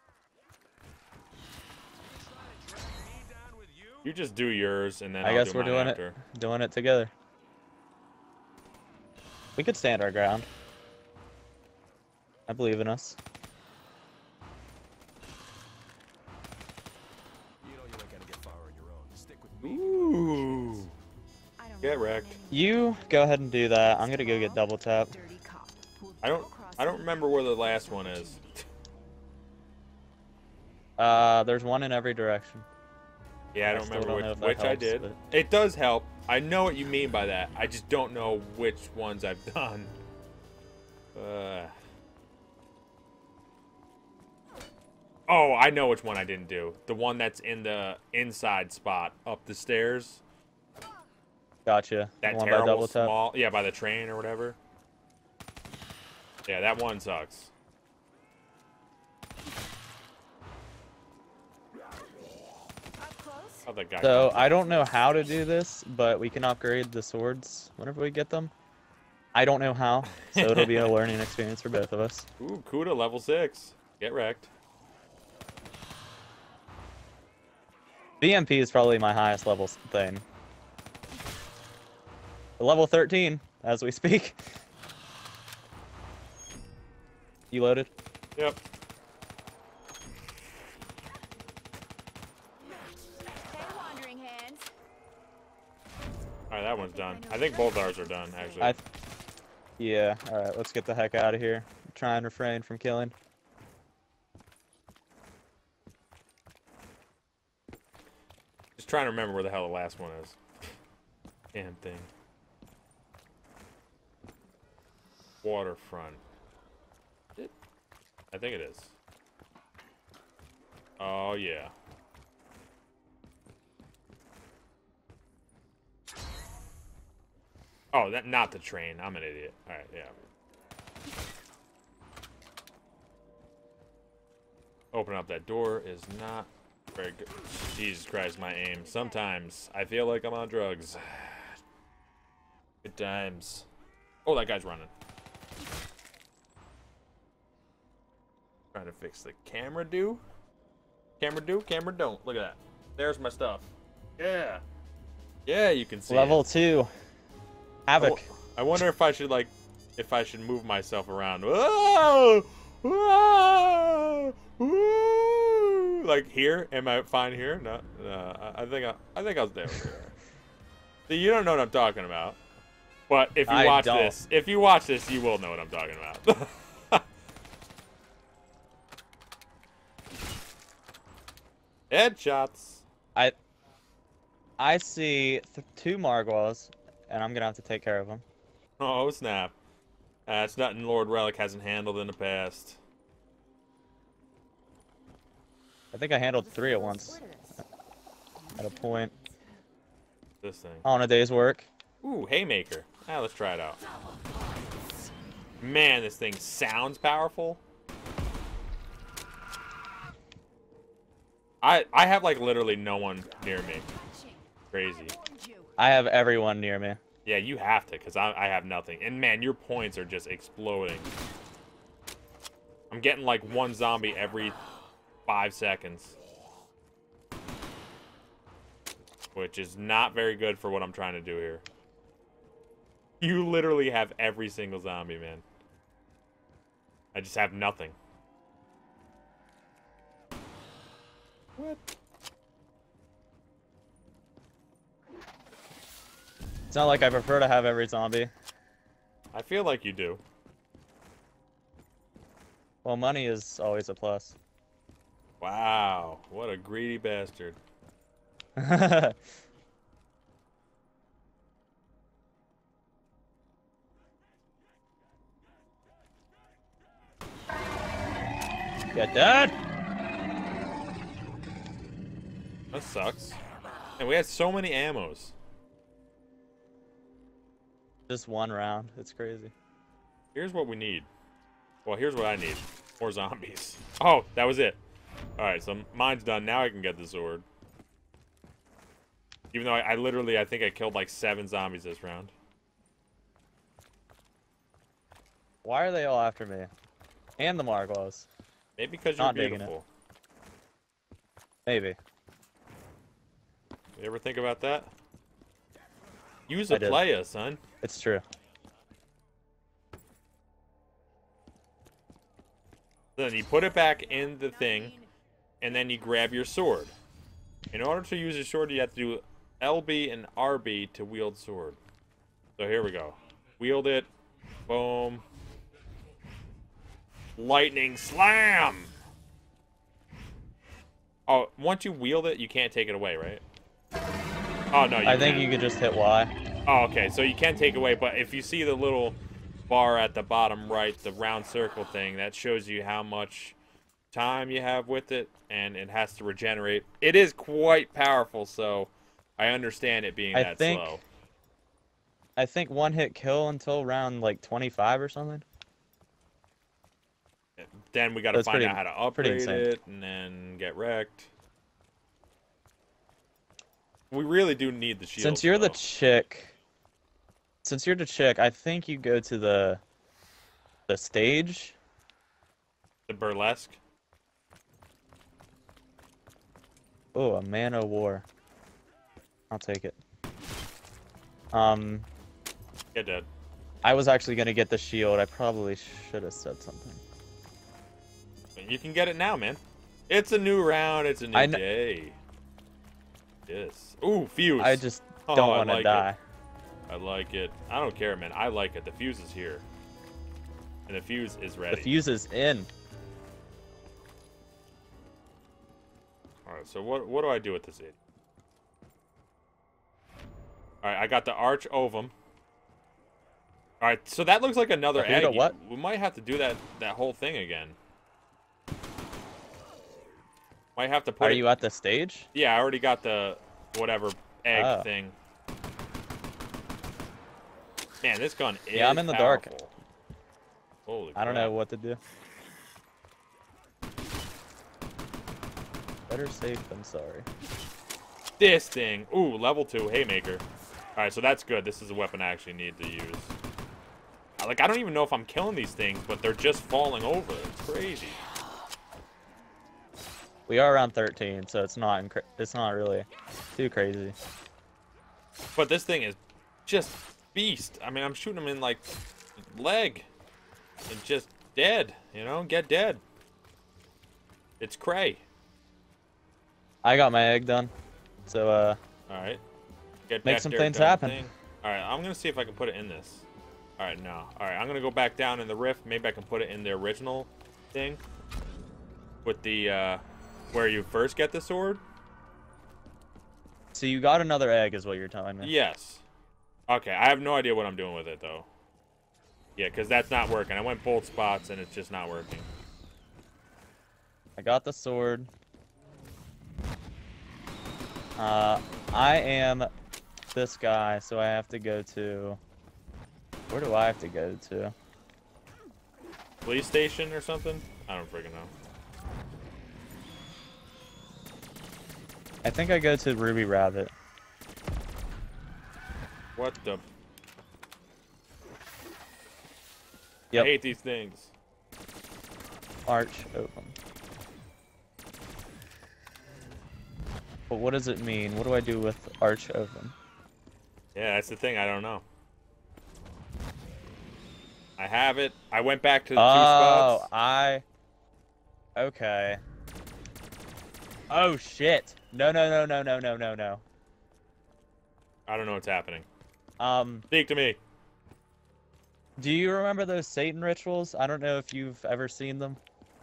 You just do yours, and then I I'll guess do we're mine doing after. it, doing it together. We could stand our ground. I believe in us. You know you ain't gonna get far on your own. Stick with me. Ooh. I don't Get know wrecked. You go ahead and do that. I'm gonna go get double tap. dirty cop. We'll I don't... double-cross I don't you. remember where the last one is. Uh, there's one in every direction. Yeah, I I don't still remember don't know which, if that which I helps, did. but- It does help. I know what you mean by that. I just don't know which ones I've done. Uh... Oh, I know which one I didn't do. The one that's in the inside spot up the stairs. Gotcha. That one by terrible double tap. small, yeah, by the train or whatever. Yeah, that one sucks. Oh, that guy So I don't know how to do this, but we can upgrade the swords whenever we get them. I don't know how, so it'll be a learning experience for both of us. Ooh, Kuda level six. Get wrecked. B M P is probably my highest level thing. Level thirteen, as we speak. You loaded? Yep. Alright, that one's done. I think both ours are done, actually. I th yeah, alright, let's get the heck out of here. Try and refrain from killing. Just trying to remember where the hell the last one is. Damn thing. Waterfront. It? I think it is. Oh, yeah. Oh, that not the train. I'm an idiot. Alright, yeah. Open up that door is not very good. Jesus Christ, my aim. Sometimes I feel like I'm on drugs. Good times. Oh, that guy's running. Trying to fix the camera do. Camera do, camera don't. Look at that. There's my stuff. Yeah. Yeah, you can see Level it. two. Havoc. I wonder if I should, like, if I should move myself around. Whoa! Whoa! Whoa! Like here? Am I fine here? No, no. I, I think I, I think I was there. See, you don't know what I'm talking about. But if you I watch don't. this, if you watch this, you will know what I'm talking about. Headshots. I I see th two Margwas, and I'm gonna have to take care of them. Oh snap! That's nothing Lord Relyk hasn't handled in the past. I think I handled three at once. At a point. This thing. On a day's work. Ooh, haymaker. Ah, let's try it out. Man, this thing sounds powerful. I I have like literally no one near me. Crazy. I have everyone near me. Yeah, you have to, because I, I have nothing. And man, your points are just exploding. I'm getting like one zombie every five seconds. Which is not very good for what I'm trying to do here. You literally have every single zombie, man. I just have nothing. What? It's not like I prefer to have every zombie. I feel like you do. Well, money is always a plus. Wow, what a greedy bastard. Get dead! That sucks. And we had so many ammos. Just one round. It's crazy. Here's what we need. Well, here's what I need. More zombies. Oh, that was it. Alright, so mine's done. Now I can get the sword. Even though I, I literally, I think I killed like seven zombies this round. Why are they all after me? And the Margwas. Maybe because you're Not digging beautiful. Maybe. You ever think about that? Use I a did. playa, son. It's true. Then you put it back in the thing, and then you grab your sword. In order to use your sword, you have to do L B and R B to wield sword. So here we go. Wield it. Boom. Lightning slam! Oh, once you wield it, you can't take it away, right? Oh, no, you I think can. you could just hit Y. Oh, okay, so you can take away, but if you see the little bar at the bottom right, the round circle thing, that shows you how much time you have with it, and it has to regenerate. It is quite powerful, so I understand it being I that think, slow. I think one hit kill until round like twenty-five or something. Then we got to That's find pretty- out how to pretty upgrade insane. it, and then get wrecked. We really do need the shield. Since you're the though. chick, since you're the chick, I think you go to the the stage. The burlesque. Oh, a man o' war. I'll take it. Um, Get dead. I was actually gonna get the shield. I probably should have said something. You can get it now, man. It's a new round. It's a new I kn- day. Yes. Ooh, fuse. I just Oh, don't I want to like die. it. I like it. I don't care, man. I like it. The fuse is here. And the fuse is ready. The fuse is in. Alright, so what what do I do with this idiot? Alright, I got the arch ovum. Alright, so that looks like another I hit a egg. what? We might have to do that that whole thing again. Might have to put Are it... you at the stage? Yeah, I already got the whatever egg Oh. thing. Man, this gun is Yeah, I'm in the dark. powerful. Holy I don't crap. know what to do. Better safe than sorry. This thing. Ooh, level two haymaker. Alright, so that's good. This is a weapon I actually need to use. I- Like, I don't even know if I'm killing these things, but they're just falling over. It's crazy. We are around thirteen, so it's not incre it's not really too crazy. But this thing is just beast. I mean, I'm shooting him in, like, leg. And just dead. You know? Get dead. It's cray. I got my egg done, so uh, Alright. Get Make back some there, things dumb happen. thing. Alright, I'm gonna see if I can put it in this. Alright, no. Alright, I'm gonna go back down in the rift. Maybe I can put it in the original thing. With the, uh, where you first get the sword. so you got another egg, is what you're telling me. Yes. Okay, I have no idea what I'm doing with it, though. Yeah, because that's not working. I went both spots, and it's just not working. I got the sword. Uh, I am this guy, so I have to go to. Where do I have to go to? Police station or something? I don't freaking know. I think I go to Ruby Rabbit. What the... Yep. I hate these things. Arch open. But what does it mean? What do I do with arch open? Yeah, that's the thing. I don't know. I have it. I went back to the two Oh, spots. I. Okay. Oh shit! No, no, no, no, no, no, no, no. I don't know what's happening. Um, Speak to me. do you remember those Satan rituals? I don't know if you've ever seen them.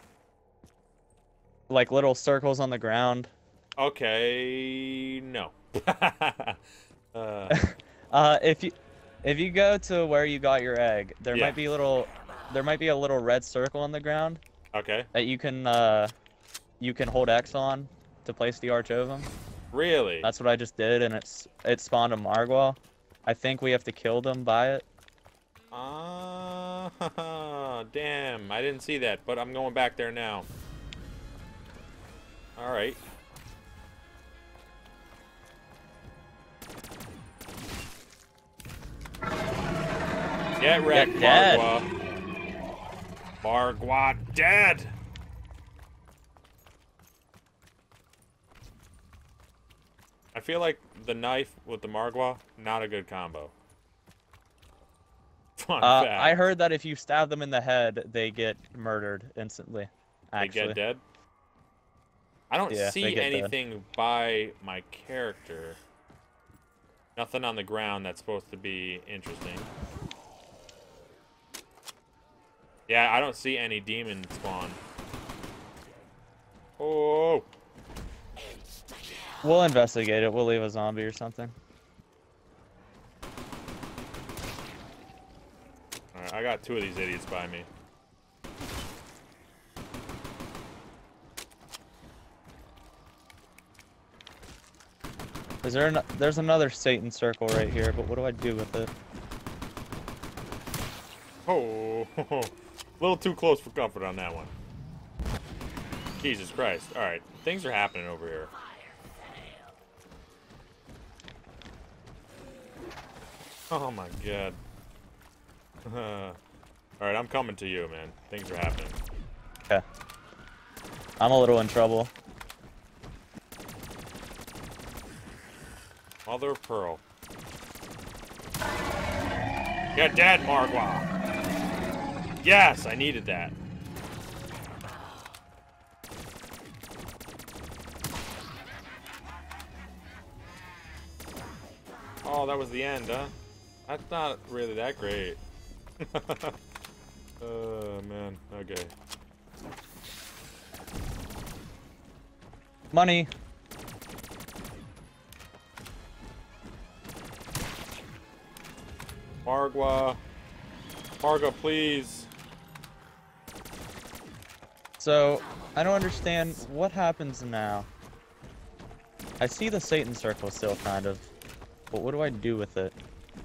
Like little circles on the ground. Okay, no. uh, Uh, if you if you go to where you got your egg, there Yeah. might be little there might be a little red circle on the ground okay. that you can uh you can hold X on to place the arch ovum. Really? That's what I just did, and it's it spawned a Margwa. I think we have to kill them by it. Ah, damn. I didn't see that, but I'm going back there now. All right. Get wrecked, Get dead. Margwa. Margwa dead. I feel like the knife with the Margwa, not a good combo. Fun Uh, fact. I heard that if you stab them in the head, they get murdered instantly. They Actually, get dead? I don't Yeah, they see get dead. anything by my character. Nothing on the ground that's supposed to be interesting. Yeah, I don't see any demon spawn. Oh! we'll investigate it. We'll leave a zombie or something. Alright, I got two of these idiots by me. Is there an there's another Satan circle right here, but what do I do with it? Oh, a little too close for comfort on that one. Jesus Christ. Alright, things are happening over here. Oh my god. Alright, I'm coming to you, man. Things are happening. Okay. I'm a little in trouble. Mother of pearl. You're dead, Margwa. Yes, I needed that. Oh, that was the end, huh? That's not really that great. Oh, man. Okay. Money. Margwa. Margwa, please. So, I don't understand what happens now. I see the Satan circle still, kind of. But what do I do with it?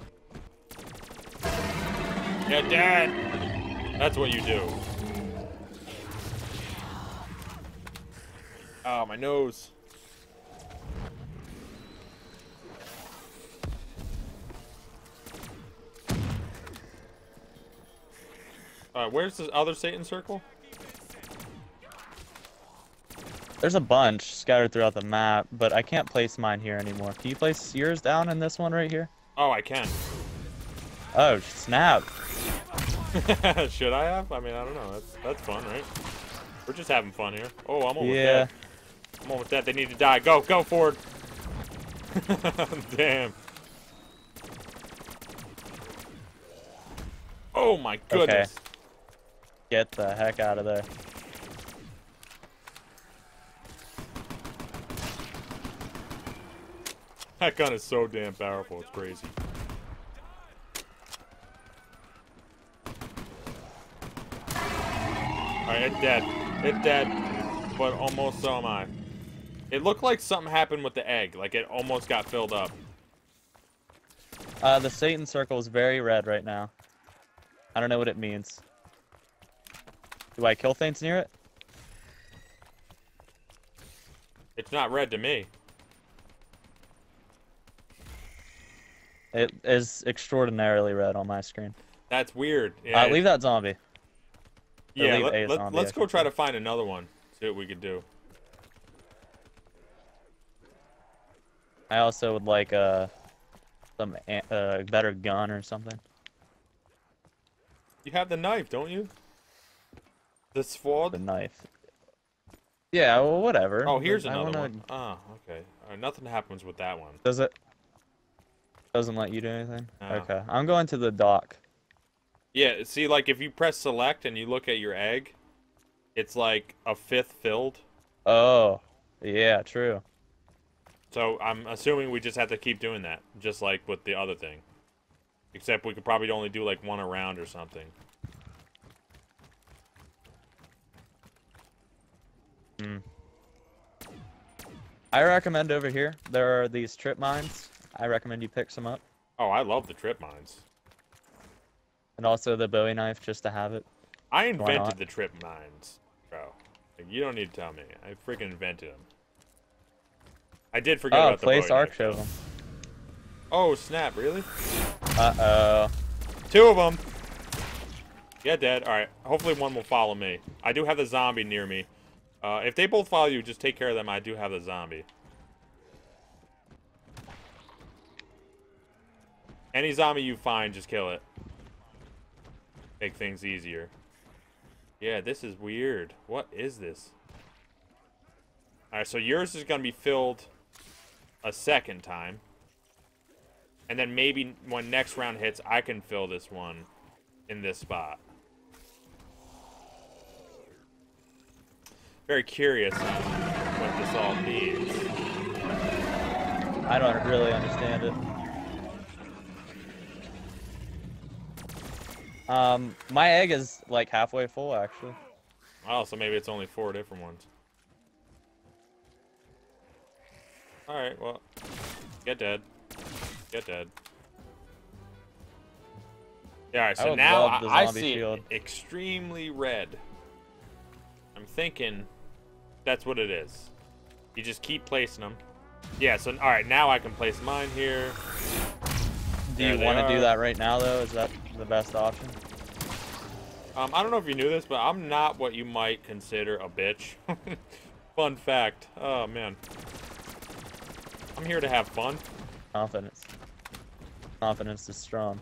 You're dead. That's what you do. Oh, my nose. Alright, where's the other Satan circle? There's a bunch scattered throughout the map, but I can't place mine here anymore. Can you place yours down in this one right here? Oh, I can. Oh, snap. Should I have? I mean, I don't know. That's that's fun, right? We're just having fun here. Oh, I'm almost Yeah. dead. I'm almost dead. They need to die. Go, go forward. Damn. Oh my goodness. Okay. Get the heck out of there. That gun is so damn powerful. It's crazy. Alright, it's dead. It's dead. But almost so am I. It looked like something happened with the egg. Like it almost got filled up. Uh, the Satan circle is very red right now. I don't know what it means. Do I kill things near it? It's not red to me. It is extraordinarily red on my screen. That's weird. Yeah, Uh, leave that zombie. Or yeah leave let, a let, zombie, let's I go should try say. to find another one. See what we can do. I also would like uh, some a uh, better gun or something. You have the knife, don't you? The sword? The knife. Yeah, well, whatever. Oh, here's but I another wanna... one. Oh, okay. Alright, nothing happens with that one. Does it? Doesn't let you do anything? No. Okay. I'm going to the dock. Yeah, see, like, if you press select and you look at your egg, it's like a fifth filled. Oh, yeah, true. So I'm assuming we just have to keep doing that, just like with the other thing. Except we could probably only do like one a round or something. Hmm. I recommend over here, there are these trip mines. I recommend you pick some up. Oh, I love the trip mines. And also the Bowie knife, just to have it. I not? invented the trip mines, bro. Like, you don't need to tell me. I freaking invented them. I did forget Oh, about the place Bowie arc knife, show though. them. Oh, snap, really? Uh-oh. Two of them. Yeah, dead. Alright, hopefully one will follow me. I do have the zombie near me. Uh, if they both follow you, just take care of them. I do have the zombie. Any zombie you find, just kill it. Make things easier. Yeah, this is weird. What is this? Alright, so yours is going to be filled a second time. And then maybe when next round hits, I can fill this one in this spot. Very curious on what this all means. I don't really understand it. Um, my egg is like halfway full, actually. Oh, so maybe it's only four different ones. Alright, well. Get dead. Get dead. Yeah, all right, I so would now love the I, I zombie see shield. it extremely red. I'm thinking that's what it is. You just keep placing them. Yeah, so, all right, now I can place mine here. Do you want to do that right now, though? Is that the best option? Um, I don't know if you knew this, but I'm not what you might consider a bitch. Fun fact. Oh, man. I'm here to have fun. Confidence. Confidence is strong.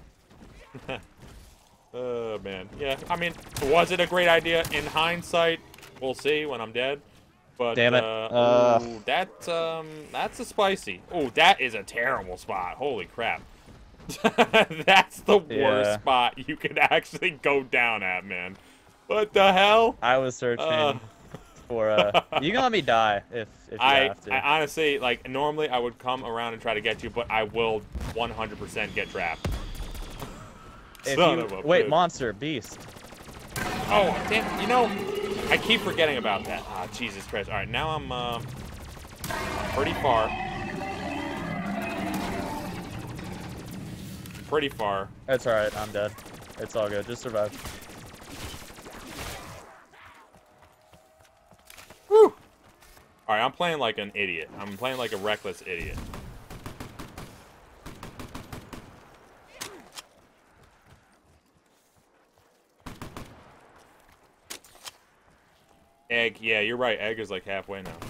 Oh, man. Yeah, I mean, was it a great idea? In hindsight, we'll see when I'm dead. But, Damn it. Uh, Uh. ooh, that's, um, that's a spicy. Oh, that is a terrible spot. Holy crap. That's the worst Yeah. spot you could actually go down at, man. What the hell? I was searching Uh. for, uh... You can let me die if, if you I, have to. I honestly, like, normally I would come around and try to get you, but I will one hundred percent get trapped. If Son you, of a wait, bitch. monster, beast. Oh, damn, you know, I keep forgetting about that. Ah, Jesus Christ. All right, now I'm, uh, pretty far. Pretty far. It's alright, I'm dead. It's all good, just survive. Whew. All right, I'm playing like an idiot. I'm playing like a reckless idiot. Egg, yeah, you're right. Egg is like halfway now.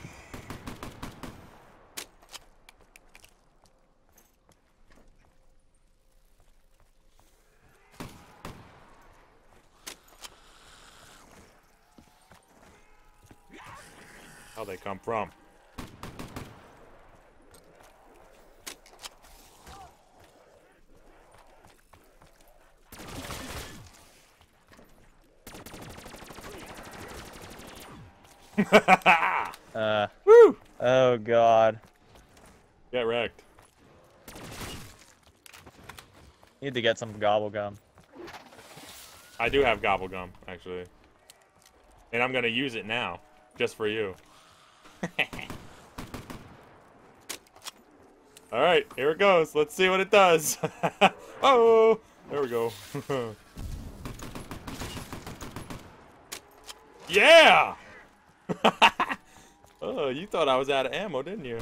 How'd they come from? Uh, Woo! oh god. Get wrecked. Need to get some gobble gum. I do have gobble gum, actually. And I'm gonna use it now. Just for you. Alright, here it goes. Let's see what it does. Oh! There we go. Yeah! Oh, you thought I was out of ammo, didn't you?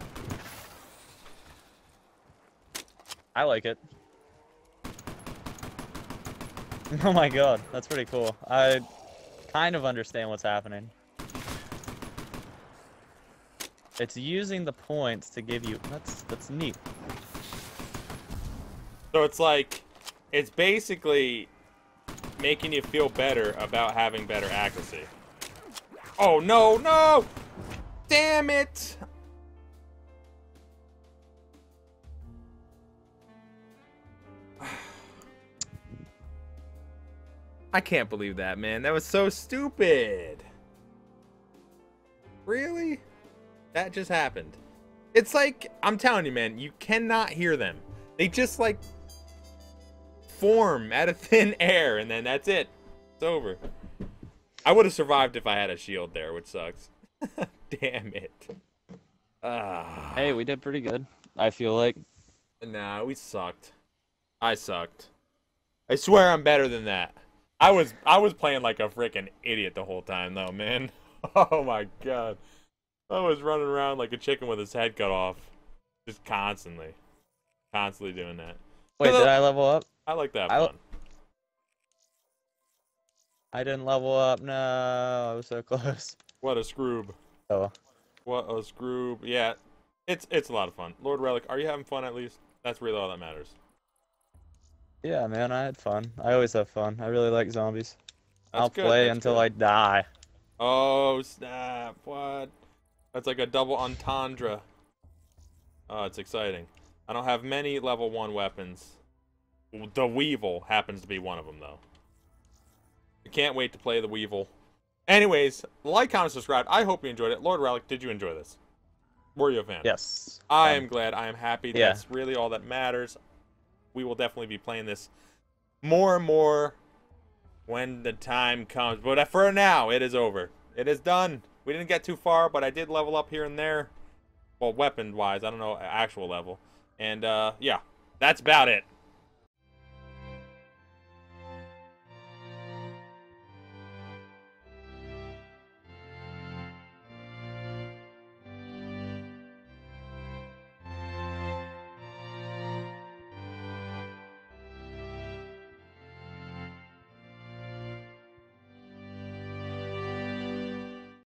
I like it. Oh my god, that's pretty cool. I kind of understand what's happening. It's using the points to give you... That's, that's neat. So it's like, it's basically making you feel better about having better accuracy. Oh, no, no! Damn it! I can't believe that, man. That was so stupid. Really? That just happened. It's like, I'm telling you, man, you cannot hear them. They just, like, form out of thin air, and then that's it. It's over. I would have survived if I had a shield there, which sucks. Damn it. Ah. Hey, we did pretty good. I feel like. Nah, we sucked. I sucked. I swear I'm better than that. I was I was playing like a freaking idiot the whole time, though, man. Oh my god. I was running around like a chicken with his head cut off. Just constantly. Constantly doing that. Wait, did I level up? I like that I- fun. I didn't level up. No, I was so close. What a scroob. Oh. What a scroob. Yeah, it's it's a lot of fun. Lord Relyk, are you having fun at least? That's really all that matters. Yeah, man, I had fun. I always have fun. I really like zombies. That's I'll good, play that's until good. I die. Oh, snap. What? That's like a double entendre. Oh, it's exciting. I don't have many level one weapons. The Weevil happens to be one of them, though. I can't wait to play the Weevil. Anyways, like, comment, subscribe. I hope you enjoyed it. Lord Relyk, did you enjoy this? Were you a fan? Yes. I Um, am glad. I am happy. yeah. That's really all that matters. We will definitely be playing this more and more when the time comes. But for now, it is over. It is done. We didn't get too far, but I did level up here and there. well, weapon-wise. I don't know actual level. And uh, yeah, that's about it.